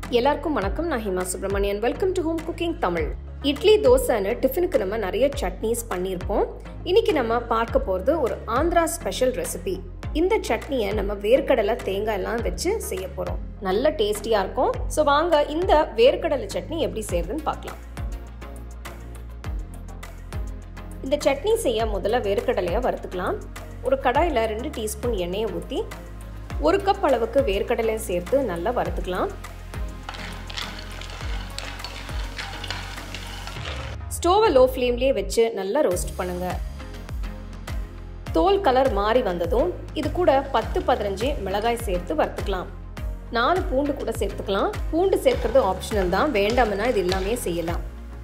எல்லாருக்கும் வணக்கம். நான் Hima Subramanian. Welcome to home cooking Tamil. Idli தோசைன்னு டிஃபனுக்கு நம்ம நிறைய சட்னிஸ் பண்ணியிருப்போம். இன்னைக்கு நம்ம பார்க்க போகிறது ஒரு ஆந்திரா ஸ்பெஷல் ரெசிபி. இந்த சட்னியை நம்ம வேர்க்கடலை தேங்காய் எல்லாம் வச்சு செய்ய போகிறோம். நல்ல டேஸ்டியாக இருக்கும். ஸோ வாங்க இந்த வேர்க்கடலை சட்னி எப்படி செய்யறதுன்னு பார்க்கலாம். இந்த சட்னி செய்ய முதல்ல வேர்க்கடலையை வறுத்துக்கலாம். ஒரு கடாயில் 2 டீஸ்பூன் எண்ணெயை ஊற்றி 1 கப் அளவுக்கு வேர்க்கடலையை சேர்த்து நல்லா வறுத்துக்கலாம். ஸ்டோவை லோ ஃப்ளேம்லேயே வச்சு நல்லா ரோஸ்ட் பண்ணுங்க. தோல் கலர் மாறி வந்ததும் இது கூட 10-15 மிளகாய் சேர்த்து வறுத்துக்கலாம். 4 பூண்டு கூட சேர்த்துக்கலாம். பூண்டு சேர்க்கறது ஆப்ஷனல் தான், வேண்டாம்னா இது எல்லாமே செய்யலாம்.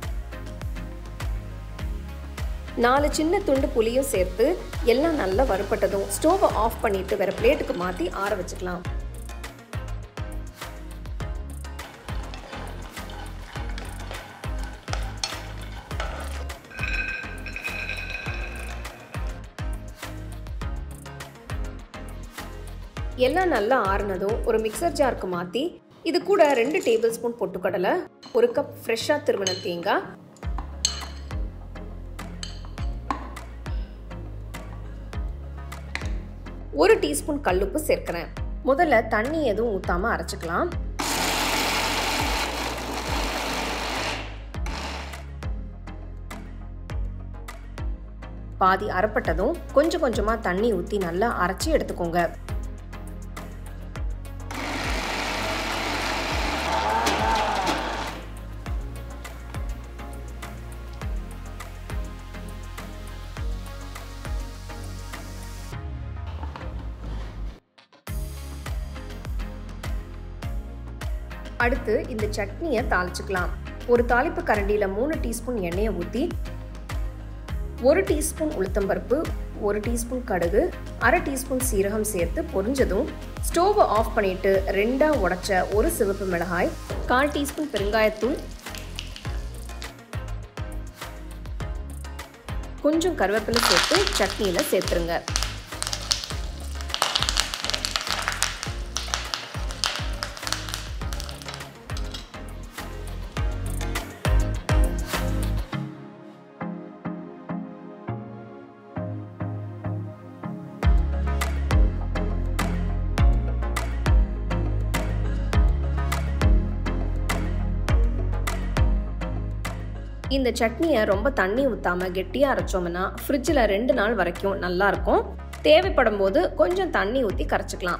4 சின்ன துண்டு புளியும் சேர்த்து எல்லாம் நல்லா வறுப்பட்டதும் ஸ்டோவை ஆஃப் பண்ணிட்டு வேற பிளேட்டுக்கு மாற்றி ஆற வச்சுக்கலாம். எல்லாம் நல்லா ஆறுனதும் ஒரு மிக்சர் ஜாருக்கு மாற்றி இது கூட 2 டேபிள் ஸ்பூன் பொட்டுக்கடலை, 1 கப் ஃப்ரெஷ்ஷாக திருவின தேங்காய், 1 டீஸ்பூன் கல்லுப்பு சேர்க்கிறேன். முதல்ல தண்ணி எதுவும் ஊற்றாம அரைச்சிக்கலாம். பாதி அரைப்பட்டதும் கொஞ்சம் கொஞ்சமாக தண்ணி ஊற்றி நல்லா அரைச்சி எடுத்துக்கோங்க. அடுத்து இந்த சட்னியை தாளிச்சுக்கலாம். ஒரு தாளிப்பு கரண்டியில் 3 டீஸ்பூன் எண்ணெயை ஊற்றி 1 டீஸ்பூன் உளுத்தம்பருப்பு, 1 டீஸ்பூன் கடுகு, 1/2 டீஸ்பூன் சீரகம் சேர்த்து பொரிஞ்சதும் ஸ்டோவை ஆஃப் பண்ணிட்டு 2ஆ உடைச்ச 1 சிவப்பு மிளகாய், 1/4 டீஸ்பூன் பெருங்காயத்தூள், கொஞ்சம் கருவேப்பிலை சேர்த்து சட்னியில் சேர்த்துருங்க. இந்த சட்னியை ரொம்ப தண்ணி ஊற்றாம கெட்டியாக அரைச்சோம்னா ஃப்ரிட்ஜில் 2 நாள் வரைக்கும் நல்லா இருக்கும். தேவைப்படும் போது கொஞ்சம் தண்ணி ஊற்றி கரைச்சிக்கலாம்.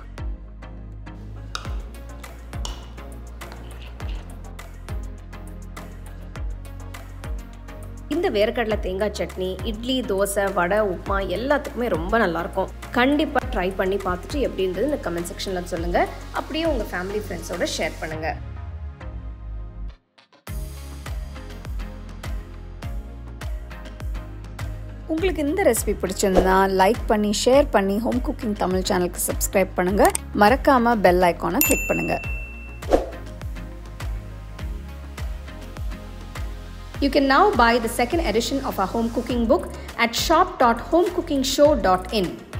இந்த வேர்க்கடலை தேங்காய் சட்னி இட்லி, தோசை, வடை, உப்புமா எல்லாத்துக்குமே ரொம்ப நல்லாயிருக்கும். கண்டிப்பாக ட்ரை பண்ணி பார்த்துட்டு எப்படி இருந்தது இந்த கமெண்ட் செக்ஷனில் சொல்லுங்கள். அப்படியே உங்கள் ஃபேமிலி ஃப்ரெண்ட்ஸோட ஷேர் பண்ணுங்கள். உங்களுக்கு இந்த ரெசிபி பிடிச்சிருந்தா லைக் பண்ணி ஷேர் பண்ணி ஹோம் குக்கிங் தமிழ் சேனலுக்கு சப்ஸ்கிரைப் பண்ணுங்க. மறக்காம பெல் ஐகானை கிளிக் பண்ணுங்க. You can now buy the second edition of our home cooking book at shop.homecookingshow.in.